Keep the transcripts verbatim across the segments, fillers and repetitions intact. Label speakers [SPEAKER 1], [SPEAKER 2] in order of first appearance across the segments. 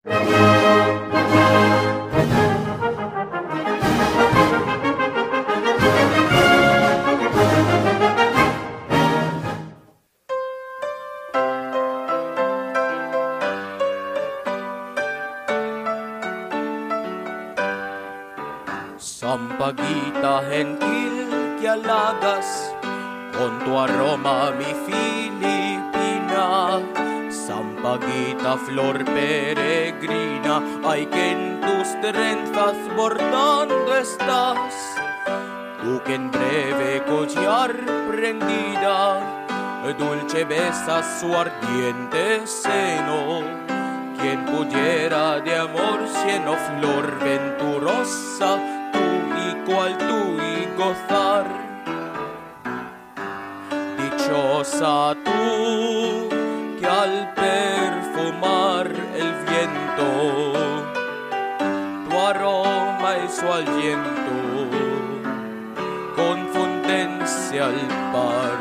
[SPEAKER 1] Sampaguita gentil que halagas con tu aroma mi Filipina. Sampaguita flor peregrina, ay que en tus trenzas bordando estás. Tú que en breve collar prendida, dulce besas su ardiente seno. Quien pudiera de amor lleno flor venturosa, cual tú y gozar. Dichosa tú que al perfumar el viento tu aroma y su aliento confundense al par.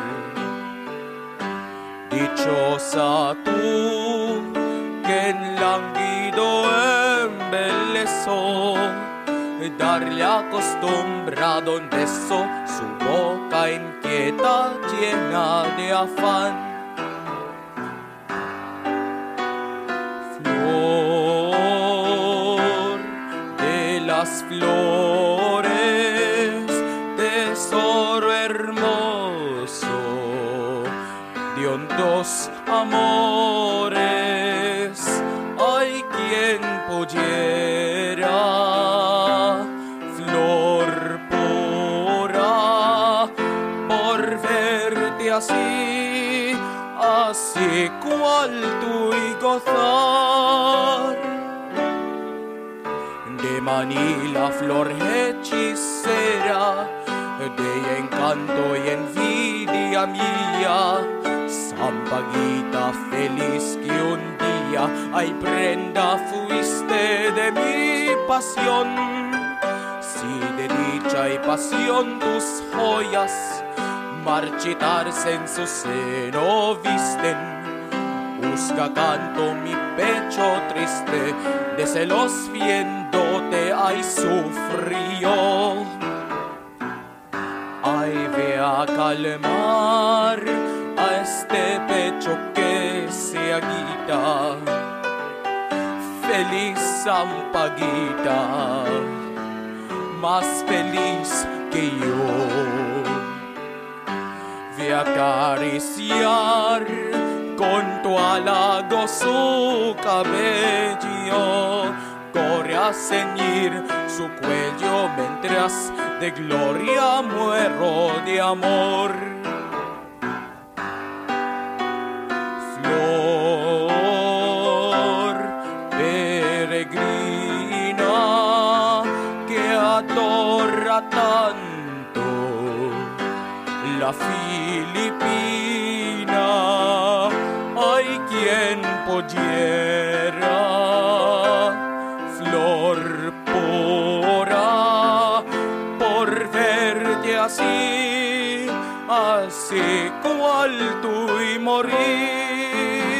[SPEAKER 1] Dichosa tú que en lánguido embelezó darle acostumbrado un beso, su boca inquieta llena de afán. Flor de las flores, tesoro hermoso de hondos amores, hay quien pudiera así, así cual tú y gozar. De Manila flor hechicera, de encanto y envidia mía, Sampaguita feliz que un día, ay prenda fuiste de mi pasión. Si de dicha y pasión tus joyas marchitarse en su seno visten, busca canto mi pecho triste, de celos viéndote ay sufrió. Ay ve a calmar a este pecho que se agita, feliz Sampaguita, más feliz que yo. Ve a acariciar con tu halago su cabello, corre a ceñir su cuello mientras de gloria muero de amor. Flor peregrina que adora tanto la Filipina, hay quien pudiera, flor pura, por verte así, así cual tú y morir.